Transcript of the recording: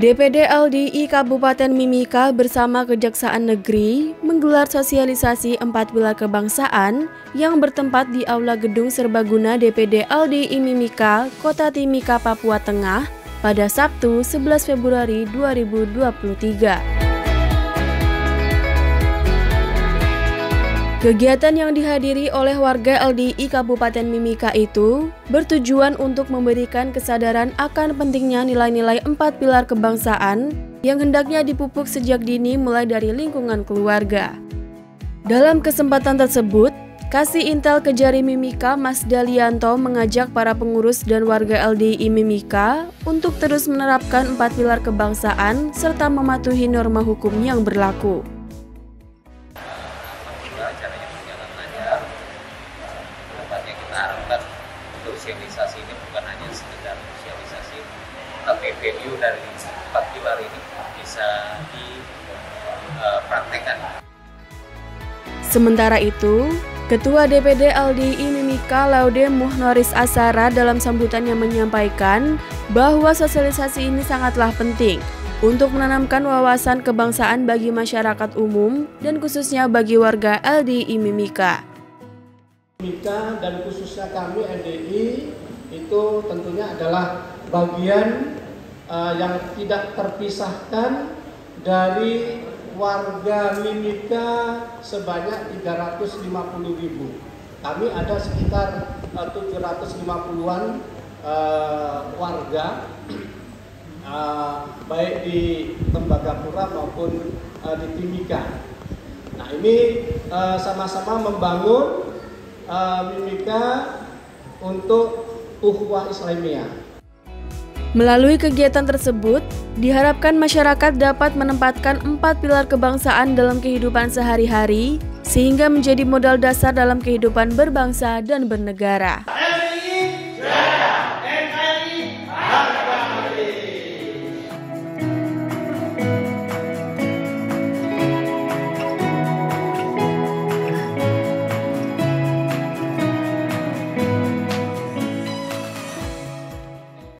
DPD LDI Kabupaten Mimika bersama Kejaksaan Negeri menggelar sosialisasi 4 pilar kebangsaan yang bertempat di Aula Gedung Serbaguna DPD LDI Mimika, Kota Timika, Papua Tengah pada Sabtu 11 Februari 2023. Kegiatan yang dihadiri oleh warga LDI Kabupaten Mimika itu bertujuan untuk memberikan kesadaran akan pentingnya nilai-nilai 4 pilar kebangsaan yang hendaknya dipupuk sejak dini mulai dari lingkungan keluarga. Dalam kesempatan tersebut, Kasih Intel Kejari Mimika Mas Dalianto mengajak para pengurus dan warga LDI Mimika untuk terus menerapkan 4 pilar kebangsaan serta mematuhi norma hukum yang berlaku. Harapkan sosialisasi ini bukan hanya sekedar sosialisasi, tapi value dari 4 pilar ini bisa dipraktekkan. Sementara itu, Ketua DPD LDI Mimika Laude Muhnoris Asara dalam sambutannya menyampaikan bahwa sosialisasi ini sangatlah penting untuk menanamkan wawasan kebangsaan bagi masyarakat umum dan khususnya bagi warga LDI Mimika. Mimika dan khususnya kami LDI itu tentunya adalah bagian yang tidak terpisahkan dari warga Mimika sebanyak 350.000. Kami ada sekitar 750-an warga baik di Tembagapura maupun di Timika. Nah, ini sama-sama membangun Mimika untuk ukhuwah Islamiyah. Melalui kegiatan tersebut, diharapkan masyarakat dapat menempatkan 4 pilar kebangsaan dalam kehidupan sehari-hari, sehingga menjadi modal dasar dalam kehidupan berbangsa dan bernegara.